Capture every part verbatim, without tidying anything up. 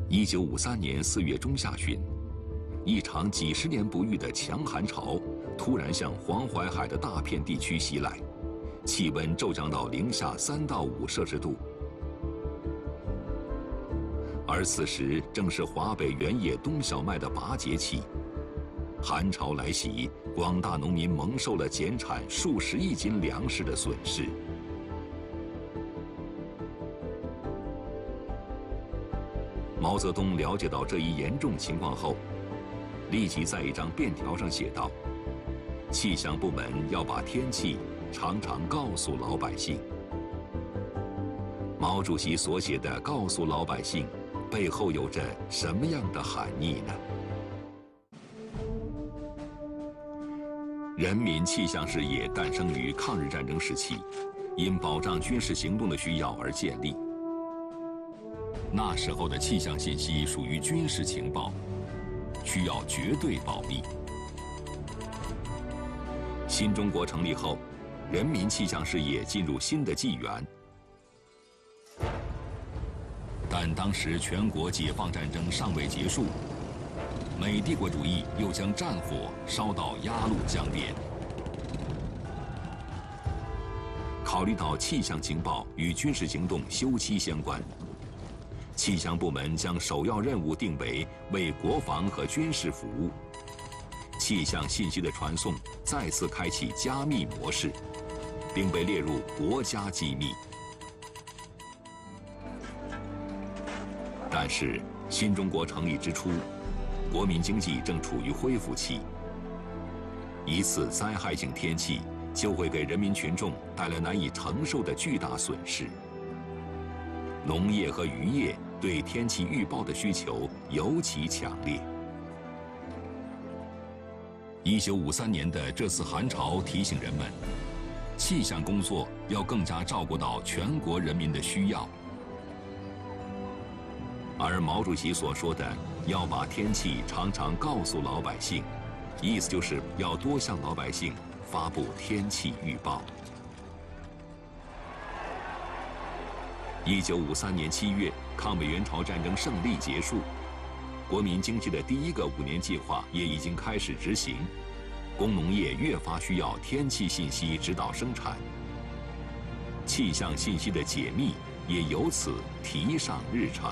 一九五三年四月中下旬，一场几十年不遇的强寒潮突然向黄淮海的大片地区袭来，气温骤降到零下三到五摄氏度。而此时正是华北原野冬小麦的拔节期，寒潮来袭，广大农民蒙受了减产数十亿斤粮食的损失。毛泽东了解到这一严重情况后，立即在一张便条上写道：“气象部门要把天气常常告诉老百姓。”毛主席所写的“告诉老百姓”背后有着什么样的含义呢？人民气象事业诞生于抗日战争时期，因保障军事行动的需要而建立。那时候的气象信息属于军事情报，需要绝对保密。新中国成立后，人民气象事业进入新的纪元。但当时全国解放战争尚未结束，美帝国主义又将战火烧到鸭绿江边。考虑到气象情报与军事行动休戚相关，气象部门将首要任务定为为国防和军事服务，气象信息的传送再次开启加密模式，并被列入国家机密。但是，新中国成立之初，国民经济正处于恢复期，一次灾害性天气就会给人民群众带来难以承受的巨大损失。农业和渔业对天气预报的需求尤其强烈。一九五三年的这次寒潮提醒人们，气象工作要更加照顾到全国人民的需要。而毛主席所说的要把天气常常告诉老百姓，意思就是要多向老百姓发布天气预报。一九五三年七月，抗美援朝战争胜利结束，国民经济的第一个五年计划也已经开始执行，工农业越发需要天气信息指导生产，气象信息的解密也由此提上日程。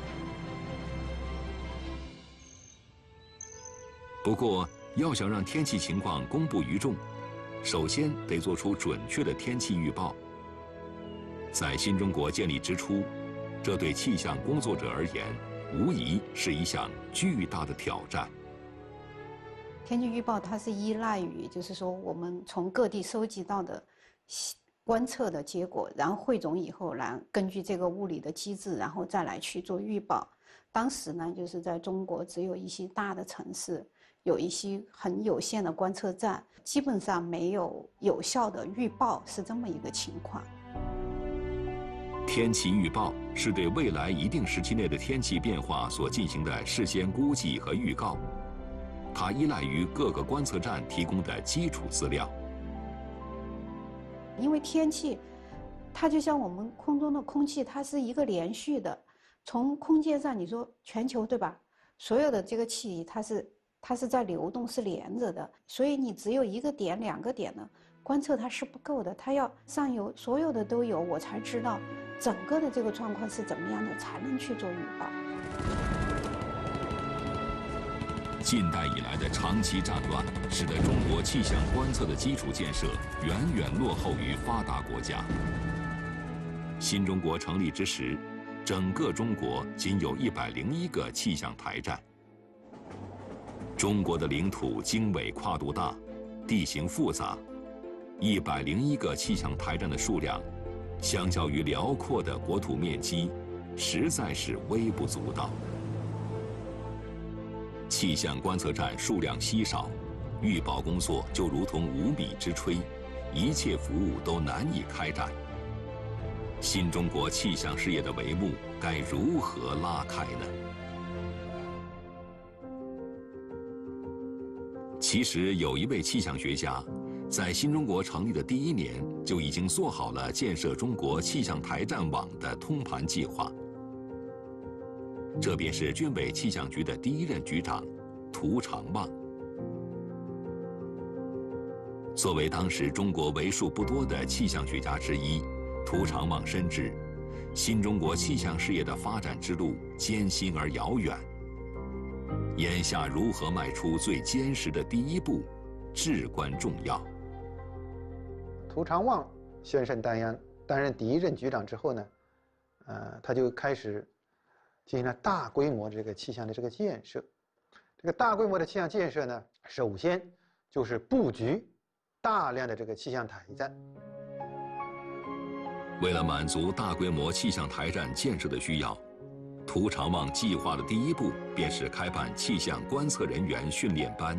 不过，要想让天气情况公布于众，首先得做出准确的天气预报。在新中国建立之初，这对气象工作者而言，无疑是一项巨大的挑战。 天气预报它是依赖于，就是说我们从各地收集到的观测的结果，然后汇总以后，来根据这个物理的机制，然后再来去做预报。当时呢，就是在中国只有一些大的城市，有一些很有限的观测站，基本上没有有效的预报，是这么一个情况。 天气预报是对未来一定时期内的天气变化所进行的事先估计和预告，它依赖于各个观测站提供的基础资料。 因为天气，它就像我们空中的空气，它是一个连续的。从空间上，你说全球对吧？所有的这个气体，它是它是在流动，是连着的。所以你只有一个点、两个点呢，观测它是不够的，它要上游所有的都有，我才知道整个的这个状况是怎么样的，才能去做预报。 近代以来的长期战乱，使得中国气象观测的基础建设远远落后于发达国家。新中国成立之时，整个中国仅有一百零一个气象台站。中国的领土经纬跨度大，地形复杂，一百零一个气象台站的数量，相较于辽阔的国土面积，实在是微不足道。气象观测站数量稀少，预报工作就如同无米之炊，一切服务都难以开展。新中国气象事业的帷幕该如何拉开呢？其实有一位气象学家，在新中国成立的第一年就已经做好了建设中国气象台站网的通盘计划。 这便是军委气象局的第一任局长涂长望。作为当时中国为数不多的气象学家之一，涂长望深知，新中国气象事业的发展之路艰辛而遥远。眼下如何迈出最坚实的第一步，至关重要。 涂长望先生担任担任第一任局长之后呢，呃，他就开始进行了大规模这个气象的这个建设。这个大规模的气象建设呢，首先就是布局大量的这个气象台站。 为了满足大规模气象台站建设的需要，涂长望计划的第一步便是开办气象观测人员训练班。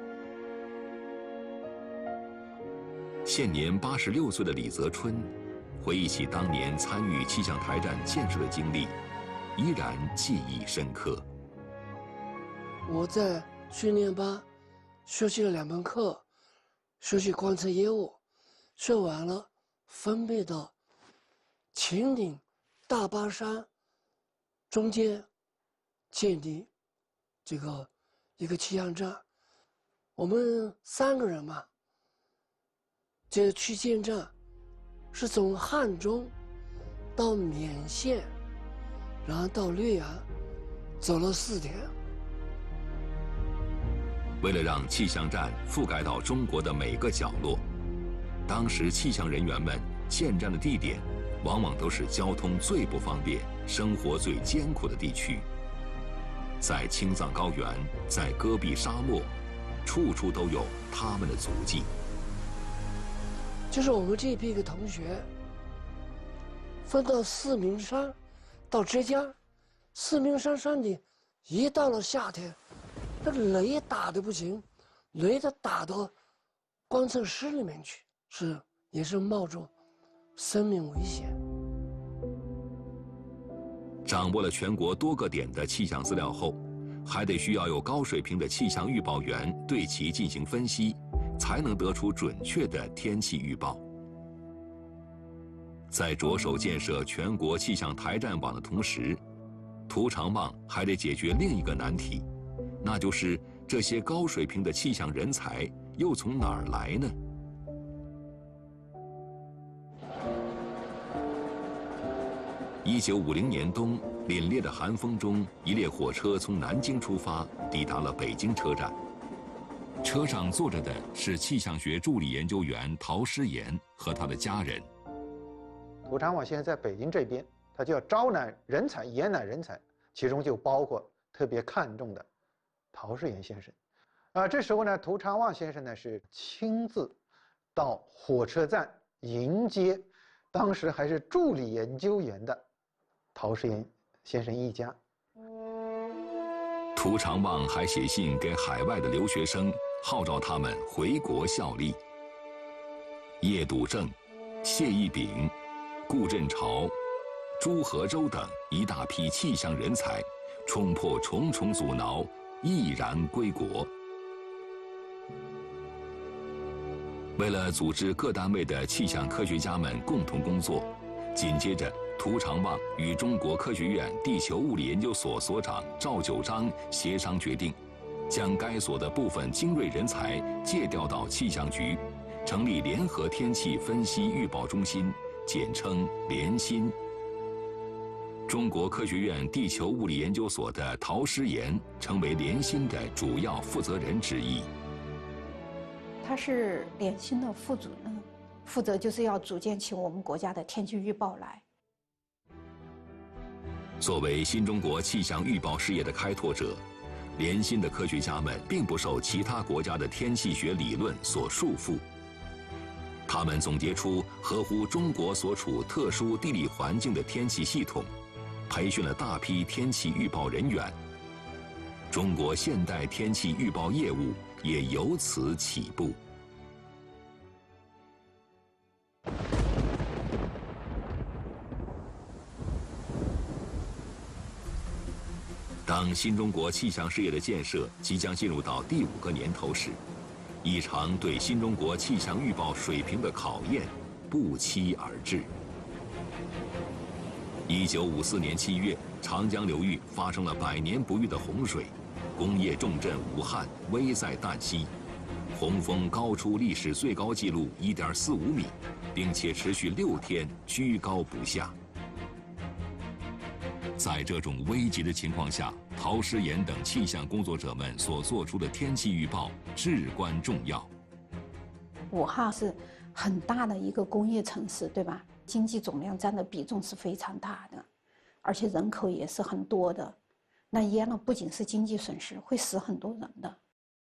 现年八十六岁的李泽春，回忆起当年参与气象台站建设的经历，依然记忆深刻。 我在训练班学习了两门课，学习观测业务，学完了，分配到秦岭、大巴山中间建立这个一个气象站。我们三个人嘛，这去建站是从汉中到勉县，然后到略阳，走了四天。 为了让气象站覆盖到中国的每个角落，当时气象人员们建站的地点往往都是交通最不方便、生活最艰苦的地区。在青藏高原，在戈壁沙漠，处处都有他们的足迹。 就是我们这一批个同学分到四明山，到浙江，四明山山顶，一到了夏天，那个雷打的不行，雷的打到观测室里面去，是也是冒着生命危险。 掌握了全国多个点的气象资料后，还得需要有高水平的气象预报员对其进行分析，才能得出准确的天气预报。在着手建设全国气象台站网的同时，涂长望还得解决另一个难题，那就是这些高水平的气象人才又从哪儿来呢？一九五零年冬，凛冽的寒风中，一列火车从南京出发，抵达了北京车站。车上坐着的是气象学助理研究员陶诗岩和他的家人。 涂长望先生在北京这边，他就要招揽人才、延揽人才，其中就包括特别看重的陶诗岩先生。啊，这时候呢，涂长望先生呢是亲自到火车站迎接当时还是助理研究员的陶诗岩先生一家。 涂长望还写信给海外的留学生，号召他们回国效力。叶笃正、谢义炳、顾振潮、朱和周等一大批气象人才，冲破重重阻挠，毅然归国。为了组织各单位的气象科学家们共同工作，紧接着涂长望与中国科学院地球物理研究所所长赵九章协商决定，将该所的部分精锐人才借调到气象局，成立联合天气分析预报中心，简称联心。中国科学院地球物理研究所的陶诗岩成为联心的主要负责人之一。 他是联心的副主任，负责就是要组建起我们国家的天气预报来。 作为新中国气象预报事业的开拓者，联心的科学家们并不受其他国家的天气学理论所束缚。他们总结出合乎中国所处特殊地理环境的天气系统，培训了大批天气预报人员。中国现代天气预报业务也由此起步。当新中国气象事业的建设即将进入到第五个年头时，一场对新中国气象预报水平的考验不期而至。一九五四年七月， 长江流域发生了百年不遇的洪水，工业重镇武汉危在旦夕，洪峰高出历史最高纪录一点四五米，并且持续六天居高不下。在这种危急的情况下，陶诗岩等气象工作者们所做出的天气预报至关重要。 武汉是很大的一个工业城市，对吧？经济总量占的比重是非常大的，而且人口也是很多的。那淹了不仅是经济损失，会死很多人的。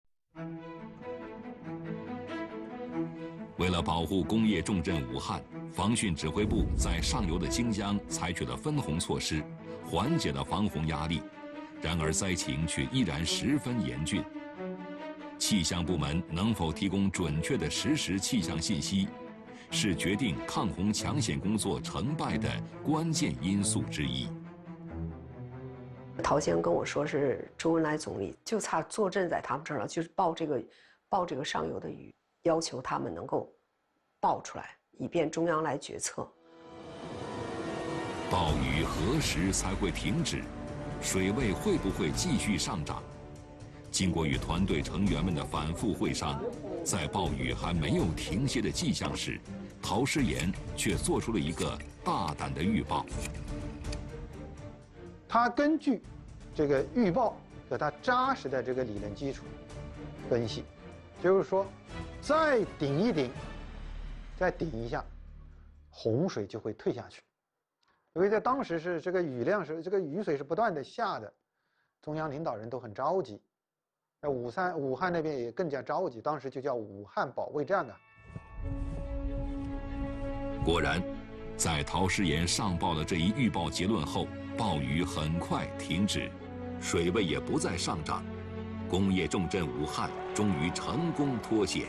为了保护工业重镇武汉，防汛指挥部在上游的荆江采取了分洪措施，缓解了防洪压力。然而灾情却依然十分严峻。气象部门能否提供准确的实时气象信息，是决定抗洪抢险工作成败的关键因素之一。 陶先生跟我说，是周恩来总理就差坐镇在他们这儿了，就是报这个报这个上游的雨，要求他们能够报出来，以便中央来决策。 暴雨何时才会停止？水位会不会继续上涨？经过与团队成员们的反复会商，在暴雨还没有停歇的迹象时，陶诗岩却做出了一个大胆的预报。 他根据这个预报和他扎实的这个理论基础分析，就是说，再顶一顶，再顶一下，洪水就会退下去。因为在当时是这个雨量是这个雨水是不断的下的，中央领导人都很着急，那武汉武汉那边也更加着急，当时就叫武汉保卫战啊。 果然，在陶诗岩上报了这一预报结论后，暴雨很快停止，水位也不再上涨，工业重镇武汉终于成功脱险。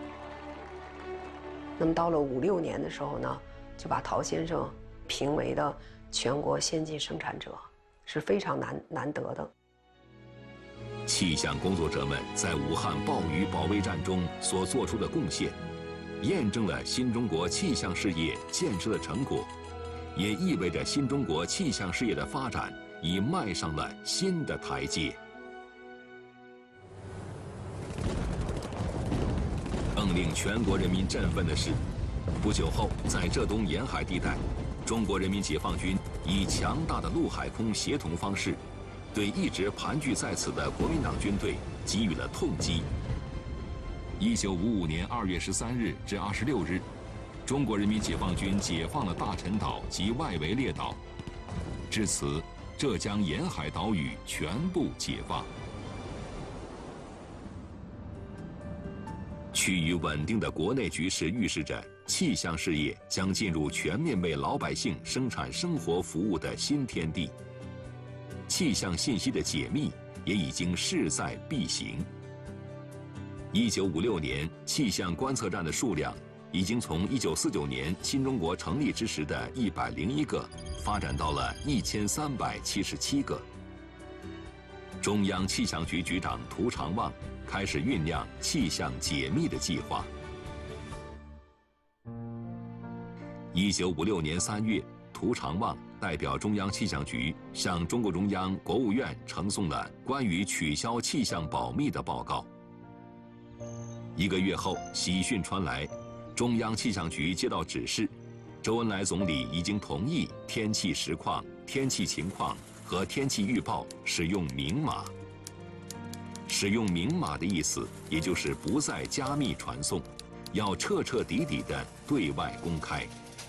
那么到了五六年的时候呢，就把陶先生评为的全国先进生产者，是非常难难得的。 气象工作者们在武汉暴雨保卫战中所做出的贡献，验证了新中国气象事业建设的成果，也意味着新中国气象事业的发展已迈上了新的台阶。更令全国人民振奋的是，不久后在浙东沿海地带，中国人民解放军以强大的陆海空协同方式，对一直盘踞在此的国民党军队给予了痛击。一九五五年二月十三日至二十六日，中国人民解放军解放了大陈岛及外围列岛，至此，浙江沿海岛屿全部解放。趋于稳定的国内局势预示着气象事业将进入全面为老百姓生产生活服务的新天地。气象信息的解密也已经势在必行。一九五六年，气象观测站的数量已经从一九四九年新中国成立之时的一百零一个，发展到了一千三百七十七个。中央气象局局长涂长望开始酝酿气象解密的计划。一九五六年三月，涂长望代表中央气象局向中共中央、国务院呈送了关于取消气象保密的报告。一个月后，喜讯传来，中央气象局接到指示，周恩来总理已经同意天气实况、天气情况和天气预报使用明码。使用明码的意思，也就是不再加密传送，要彻彻底底地对外公开。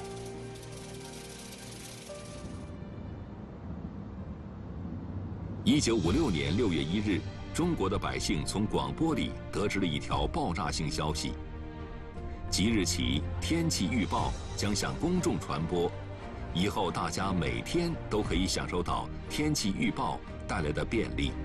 一九五六年六月一日，中国的百姓从广播里得知了一条爆炸性消息：即日起，天气预报将向公众传播，以后大家每天都可以享受到天气预报带来的便利。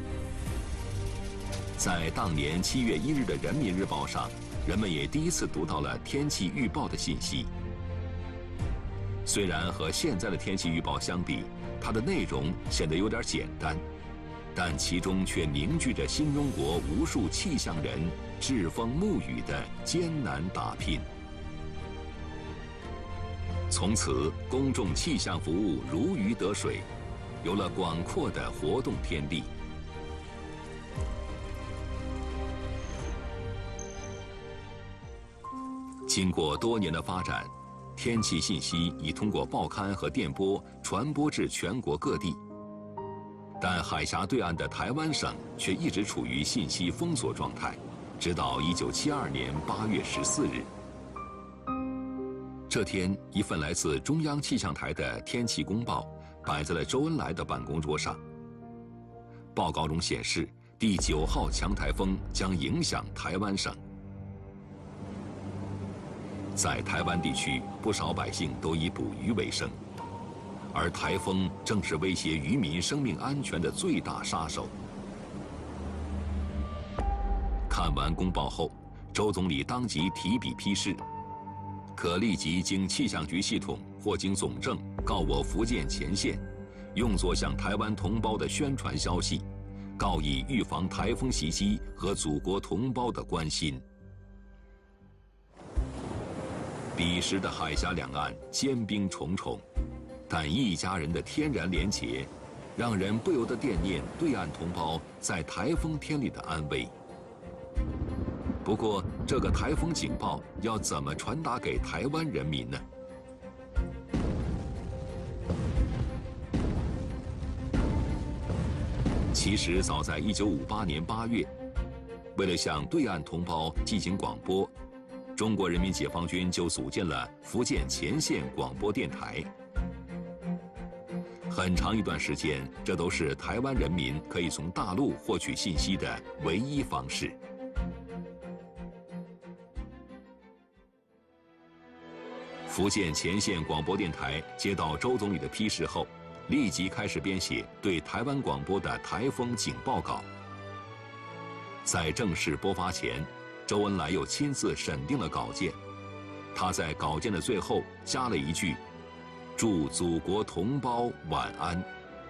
在当年七月一日的《人民日报》上，人们也第一次读到了天气预报的信息。虽然和现在的天气预报相比，它的内容显得有点简单，但其中却凝聚着新中国无数气象人栉风沐雨的艰难打拼。从此，公众气象服务如鱼得水， 有了广阔的活动天地。经过多年的发展，天气信息已通过报刊和电波传播至全国各地，但海峡对岸的台湾省却一直处于信息封锁状态，直到一九七二年八月十四日。这天，一份来自中央气象台的天气公报摆在了周恩来的办公桌上。报告中显示，第九号强台风将影响台湾省。在台湾地区，不少百姓都以捕鱼为生，而台风正是威胁渔民生命安全的最大杀手。看完公报后，周总理当即提笔批示，可立即经气象局系统或经总政告我福建前线，用作向台湾同胞的宣传消息，告以预防台风袭击和祖国同胞的关心。彼时的海峡两岸坚冰重重，但一家人的天然连结，让人不由得惦念对岸同胞在台风天里的安危。不过，这个台风警报要怎么传达给台湾人民呢？其实，早在一九五八年八月，为了向对岸同胞进行广播，中国人民解放军就组建了福建前线广播电台。很长一段时间，这都是台湾人民可以从大陆获取信息的唯一方式。福建前线广播电台接到周总理的批示后，立即开始编写对台湾广播的台风警报稿。在正式播发前，周恩来又亲自审定了稿件，他在稿件的最后加了一句：“祝祖国同胞晚安。”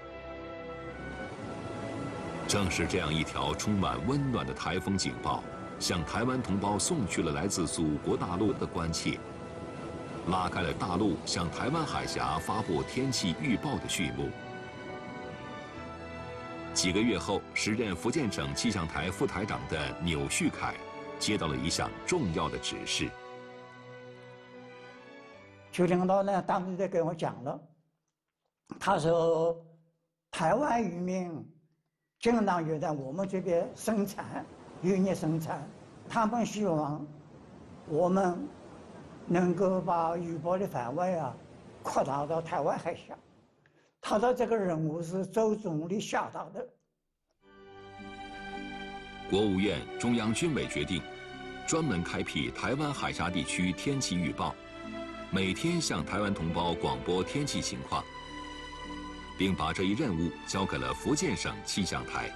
正是这样一条充满温暖的台风警报，向台湾同胞送去了来自祖国大陆的关切，拉开了大陆向台湾海峡发布天气预报的序幕。几个月后，时任福建省气象台副台长的钮旭凯接到了一项重要的指示。 邱领导呢，当时就跟我讲了，他说，台湾渔民经常有在我们这边生产渔业生产，他们希望我们能够把预报的范围啊扩大到台湾海峡。他的这个任务是周总理下达的。 国务院、中央军委决定，专门开辟台湾海峡地区天气预报，每天向台湾同胞广播天气情况，并把这一任务交给了福建省气象台。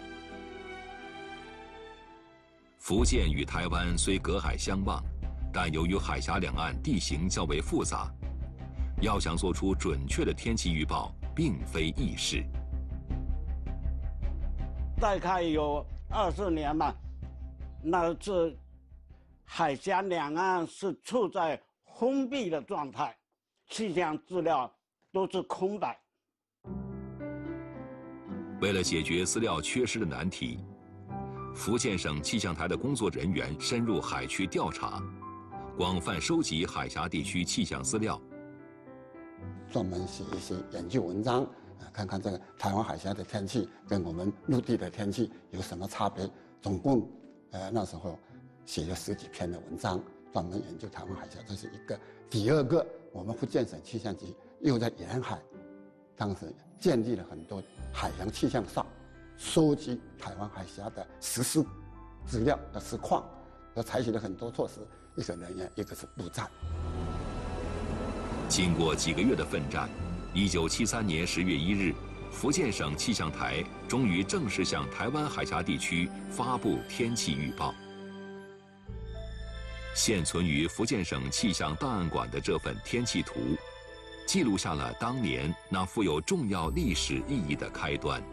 福建与台湾虽隔海相望，但由于海峡两岸地形较为复杂，要想做出准确的天气预报，并非易事。 大概有二十年了，那是海峡两岸是处在封闭的状态，气象资料都是空白。 为了解决资料缺失的难题，福建省气象台的工作人员深入海区调查，广泛收集海峡地区气象资料， 专门写一些研究文章，呃，看看这个台湾海峡的天气跟我们陆地的天气有什么差别。总共，呃，那时候写了十几篇的文章，专门研究台湾海峡，这是一个。第二个，我们福建省气象局又在沿海，当时建立了很多海洋气象哨，收集台湾海峡的实时资料的实况，都采取了很多措施。一个人员，一个是陆战。 经过几个月的奋战，一九七三年十月一日，福建省气象台终于正式向台湾海峡地区发布天气预报。现存于福建省气象档案馆的这份天气图，记录下了当年那富有重要历史意义的开端。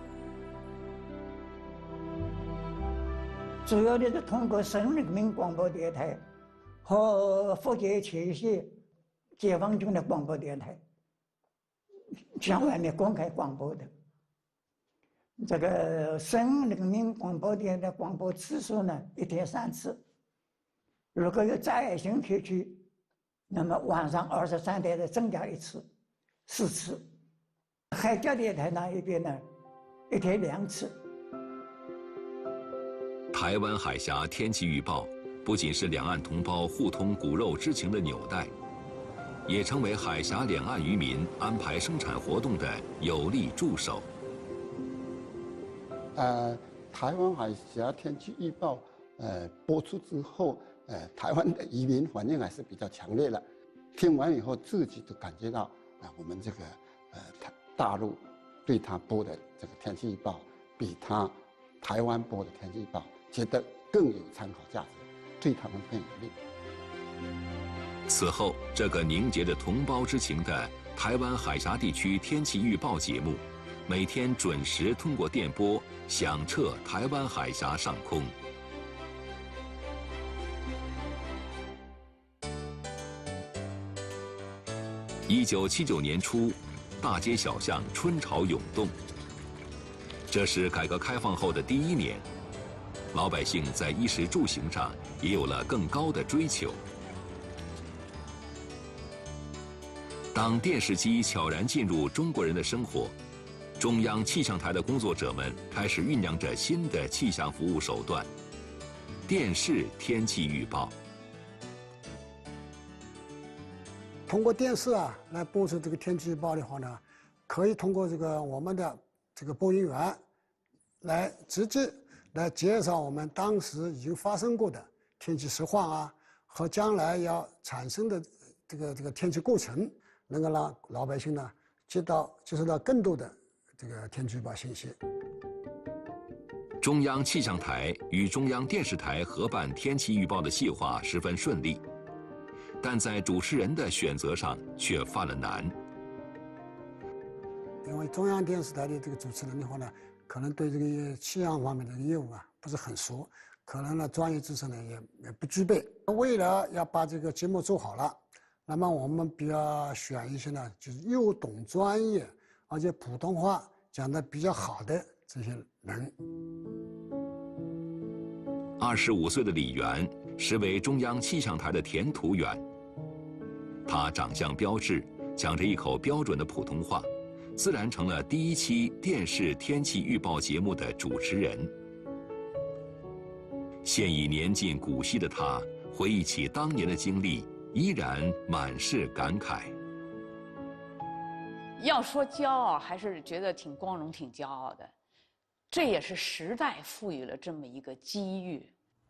主要的是通过省人民广播电台和福建前线解放军的广播电台， 向外面公开广播的。这个省人民广播电的广播次数呢，一天三次。如果有灾害性地区，那么晚上二十三点再增加一次，四次。海峡电台那一边呢，一天两次。 台湾海峡天气预报不仅是两岸同胞互通骨肉之情的纽带，也成为海峡两岸渔民安排生产活动的有力助手。 呃，台湾海峡天气预报呃播出之后，呃，台湾的渔民反应还是比较强烈的。听完以后，自己都感觉到啊、呃，我们这个呃大大陆对他播的这个天气预报，比他台湾播的天气预报觉得更有参考价值，对他们更有利。 此后，这个凝结着同胞之情的台湾海峡地区天气预报节目，每天准时通过电波响彻台湾海峡上空。一九七九年初，大街小巷春潮涌动。这是改革开放后的第一年，老百姓在衣食住行上也有了更高的追求。当电视机悄然进入中国人的生活，中央气象台的工作者们开始酝酿着新的气象服务手段——电视天气预报。 通过电视啊来播出这个天气预报的话呢，可以通过这个我们的这个播音员来直接来介绍我们当时已经发生过的天气实况啊，和将来要产生的这个这个天气过程，能够让老百姓呢接到接收到更多的这个天气预报信息。 中央气象台与中央电视台合办天气预报的计划十分顺利，但在主持人的选择上却犯了难。 因为中央电视台的这个主持人的话呢，可能对这个气象方面的业务啊不是很熟，可能呢专业知识呢也也不具备。为了要把这个节目做好了，那么我们比较选一些呢，就是又懂专业，而且普通话讲得比较好的这些人。 二十五岁的李元实为中央气象台的田土员。他长相标致，讲着一口标准的普通话，自然成了第一期电视天气预报节目的主持人。现已年近古稀的他，回忆起当年的经历，依然满是感慨。 要说骄傲，还是觉得挺光荣、挺骄傲的。这也是时代赋予了这么一个机遇。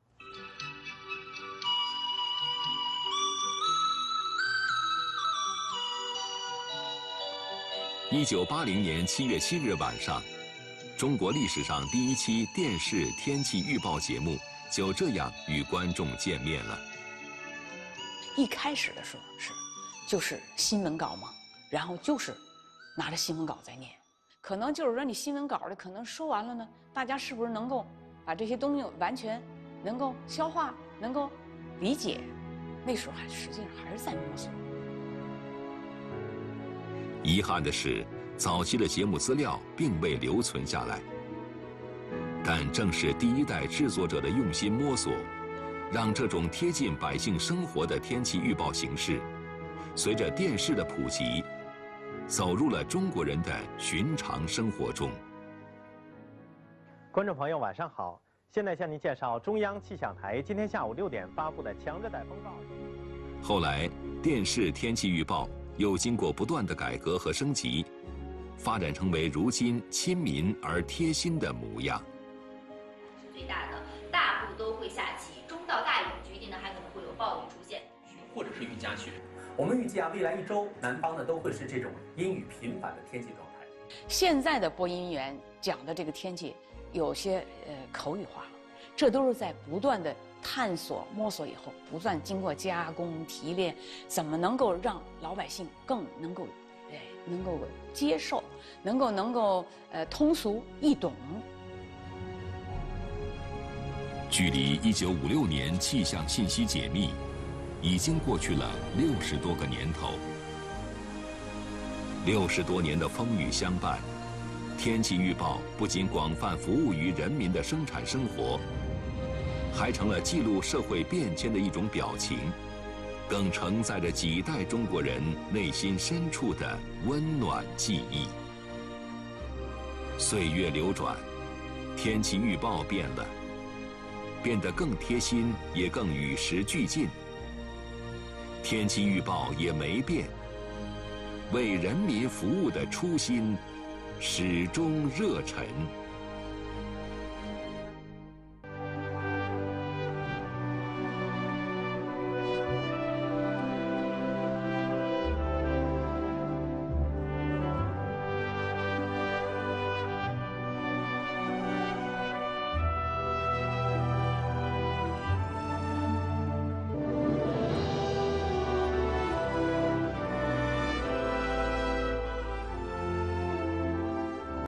一九八零年七月七日晚上，中国历史上第一期电视天气预报节目就这样与观众见面了。 一开始的时候是，就是新闻稿嘛，然后就是拿着新闻稿在念，可能就是说你新闻稿的可能说完了呢，大家是不是能够把这些东西完全能够消化，能够理解？那时候还实际上还是在摸索。 遗憾的是，早期的节目资料并未留存下来。但正是第一代制作者的用心摸索，让这种贴近百姓生活的天气预报形式，随着电视的普及，走入了中国人的寻常生活中。 观众朋友，晚上好！现在向您介绍中央气象台今天下午六点发布的强热带风暴。 后来，电视天气预报又经过不断的改革和升级，发展成为如今亲民而贴心的模样。 是最大的，大部都会下起中到大雨，局地呢还可能会有暴雨出现， 或者是雨夹雪。我们预计啊，未来一周南方呢都会是这种阴雨频繁的天气状态。 现在的播音员讲的这个天气，有些呃口语化了，这都是在不断的探索摸索以后，不断经过加工提炼，怎么能够让老百姓更能够，哎，能够接受，能够能够呃通俗易懂。 距离一九五六年气象信息解密，已经过去了六十多个年头。 六十多年的风雨相伴，天气预报不仅广泛服务于人民的生产生活，还成了记录社会变迁的一种表情，更承载着几代中国人内心深处的温暖记忆。岁月流转，天气预报变了，变得更贴心，也更与时俱进。天气预报也没变，为人民服务的初心始终热忱。